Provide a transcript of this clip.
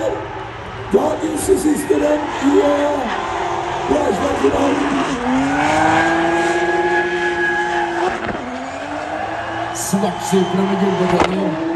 er dagens siste renn i Bergslagsfinalen. Svartsupra med gullmedalje.